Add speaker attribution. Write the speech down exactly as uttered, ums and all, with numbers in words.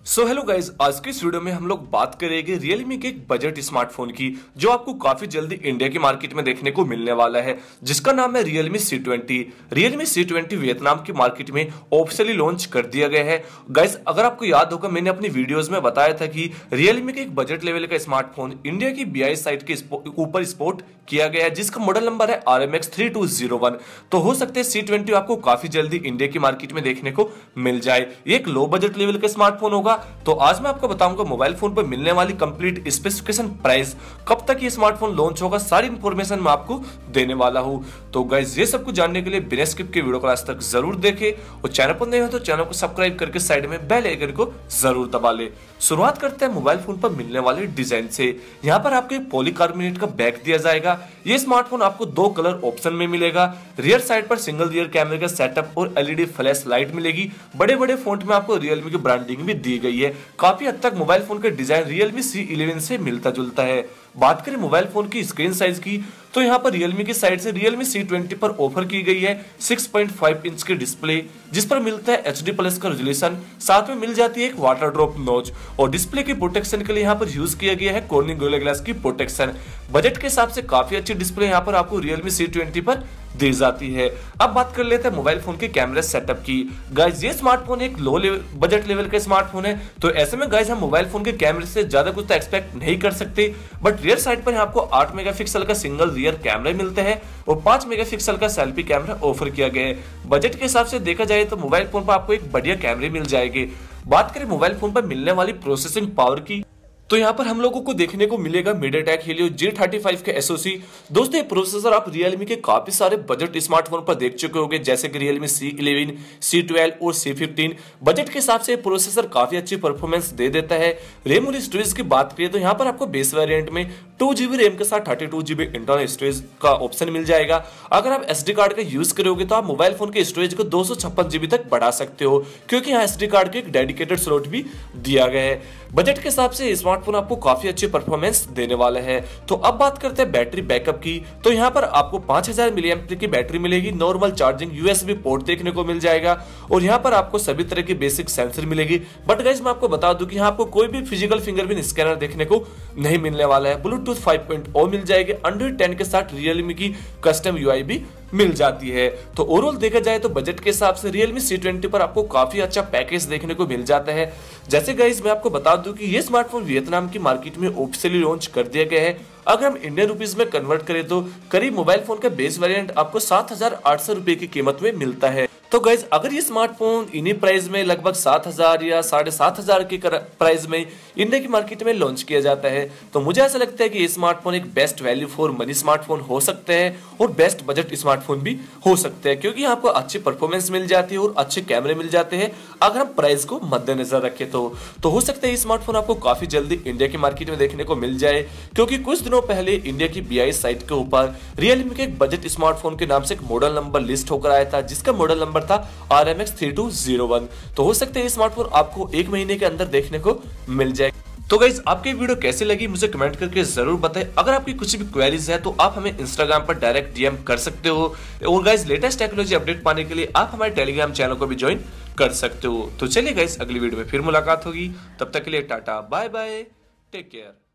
Speaker 1: So hello guys, आज के इस वीडियो में हम लोग बात करेंगे Realme के एक बजट स्मार्टफोन की जो आपको काफी जल्दी इंडिया की मार्केट में देखने को मिलने वाला है, जिसका नाम है Realme C twenty. Realme C twenty Vietnam की मार्केट में ऑफिशियली लॉन्च कर दिया गया है। गाइज अगर आपको याद होगा, मैंने अपनी वीडियोस में बताया था कि Realme के एक बजट लेवल का स्मार्टफोन इंडिया की बी आई साइट के ऊपर स्पोर्ट किया गया है, जिसका मॉडल नंबर है R M X three two zero one. तो हो सकता है सी ट्वेंटी आपको काफी जल्दी इंडिया की मार्केट में देखने को मिल जाए। ये एक लो बजट लेवल का स्मार्टफोन होगा। तो आज मैं आपको बताऊंगा मोबाइल फोन पर मिलने वाली कंप्लीट स्पेसिफिकेशन, प्राइस, कब तक ये स्मार्टफोन लॉन्च होगा, सारी इंफॉर्मेशन मैं आपको देने वाला हूं। तो गाइस ये सब कुछ जानने के लिए बिना स्किप के वीडियो को लास्ट तक जरूर देखें और चैनल पर नए हो तो चैनल को सब्सक्राइब करके साइड में बेल आइकन को जरूर दबा ले। शुरुआत करते हैं मोबाइल फोन पर मिलने वाले डिजाइन से। यहाँ पर आपको एक पॉलीकार्बोनेट का बैक दिया जाएगा। ये स्मार्टफोन आपको दो कलर ऑप्शन में मिलेगा। रियर साइड पर सिंगल रियर कैमरे का सेटअप और L E D flash light मिलेगी। बड़े बड़े फॉन्ट में आपको Realme की ब्रांडिंग भी दी गई है। काफी हद तक मोबाइल फोन का डिजाइन Realme सी इलेवन से मिलता जुलता है। बात करें मोबाइल फोन की स्क्रीन साइज की, तो यहाँ पर Realme की साइड से Realme सी ट्वेंटी पर ऑफर की गई है सिक्स पॉइंट फाइव इंच की डिस्प्ले, जिस पर मिलता है एच डी प्लस का रेजोल्यूशन। साथ में मिल जाती है एक वाटर ड्रॉप नॉच और डिस्प्ले की प्रोटेक्शन के लिए यहाँ पर यूज किया गया है कॉर्निंग गोरिल्ला ग्लास की प्रोटेक्शन। बजट के हिसाब से काफी अच्छी डिस्प्ले यहाँ पर आपको Realme सी ट्वेंटी पर दी जाती है। अब बात कर लेते हैं मोबाइल फोन के कैमरा सेटअप की। गाइस ये स्मार्टफोन एक लो लेवल बजट लेवल का स्मार्टफोन है, तो ऐसे में गाइस हम मोबाइल फोन के कैमरे से ज्यादा कुछ तो एक्सपेक्ट नहीं कर सकते। बट रियर साइड पर आपको आठ मेगापिक्सल का सिंगल रियर कैमरा मिलता है और पांच मेगापिक्सल का सेल्फी कैमरा ऑफर किया गया है। बजट के हिसाब से देखा जाए तो मोबाइल फोन पर आपको एक बढ़िया कैमरे मिल जाएंगे। बात करें मोबाइल फोन पर मिलने वाली प्रोसेसिंग पावर की, तो यहाँ पर हम लोगों को देखने को मिलेगा MediaTek Helio G thirty five के एस ओ सी। दोस्तों ये प्रोसेसर आप Realme के काफी सारे बजट स्मार्टफोन पर देख चुके होंगे, जैसे कि Realme C eleven, C twelve और सी फिफ्टीन। बजट के हिसाब से प्रोसेसर काफी अच्छी परफॉर्मेंस दे देता है। रैम और स्टोरेज की बात करें तो यहाँ पर आपको बेस वेरिएंट में टू जीबी रैम के साथ thirty two GB internal storage का ऑप्शन मिल जाएगा। अगर आप एस डी कार्ड का यूज करोगे तो आप मोबाइल फोन के स्टोरेज को दो सौ छप्पन जीबी तक बढ़ा सकते हो, क्योंकि यहाँ एस डी कार्ड के एक डेडिकेटेड स्लॉट भी दिया गया है। बजट के हिसाब से स्मार्टफोन आपको काफी अच्छी परफॉर्मेंस देने वाला है। तो अब बात करते हैं बैटरी बैकअप की, तो यहाँ पर आपको पांच हजार मिली एम्पीयर की बैटरी मिलेगी। Normal charging U S B port देखने को मिल जाएगा और यहाँ पर आपको सभी तरह की बेसिक सेंसर मिलेगी। बट गाइस मैं आपको बता दूं कि यहाँ आपको कोई भी फिजिकल फिंगरप्रिंट स्कैनर देखने को नहीं मिलने वाला है। ब्लूटूथ फाइव पॉइंट ओ मिल जाएगी। एंड्रॉइड टेन के साथ Realme की कस्टम यू आई भी मिल जाती है। तो ओवरऑल देखा जाए तो बजट के हिसाब से Realme सी ट्वेंटी पर आपको काफी अच्छा पैकेज देखने को मिल जाता है। जैसे गाइस मैं आपको बता दूं कि ये स्मार्टफोन वियतनाम की मार्केट में ऑफिशियली लॉन्च कर दिया गया है। अगर हम इंडियन रुपीस में कन्वर्ट करें तो करीब मोबाइल फोन का बेस वेरिएंट आपको सात हजार आठ सौ रुपए की कीमत में मिलता है। तो गाइज अगर ये स्मार्टफोन इन्हीं प्राइस में लगभग सात हजार या साढ़े सात हजार के प्राइस में इंडिया की मार्केट में लॉन्च किया जाता है, तो मुझे ऐसा लगता है कि ये स्मार्टफोन एक best value for money smartphone हो सकते हैं और बेस्ट बजट स्मार्टफोन भी हो सकते हैं, क्योंकि आपको अच्छी परफॉर्मेंस मिल जाती है और अच्छे कैमरे मिल जाते हैं अगर हम प्राइस को मद्देनजर रखें तो। तो हो सकता है ये स्मार्टफोन आपको काफी जल्दी इंडिया की मार्केट में देखने को मिल जाए, क्योंकि कुछ दिनों पहले इंडिया की बी आई साइट के ऊपर Realme के एक बजट स्मार्टफोन के नाम से एक मॉडल नंबर लिस्ट होकर आया था, जिसका मॉडल नंबर था R M X three two zero one. तो हो सकता है ये स्मार्टफोन आपको एक महीने के अंदर देखने को मिल जाए। तो गाइज आपकी वीडियो कैसी लगी मुझे कमेंट करके जरूर बताएं। अगर आपकी कुछ भी क्वेरीज है तो आप हमें इंस्टाग्राम पर डायरेक्ट डी एम कर सकते हो और गाइज लेटेस्ट टेक्नोलॉजी अपडेट पाने के लिए आप हमारे टेलीग्राम चैनल को भी ज्वाइन कर सकते हो। तो चलिए गाइज अगली वीडियो में फिर मुलाकात होगी, तब तक के लिए tata bye bye, take care.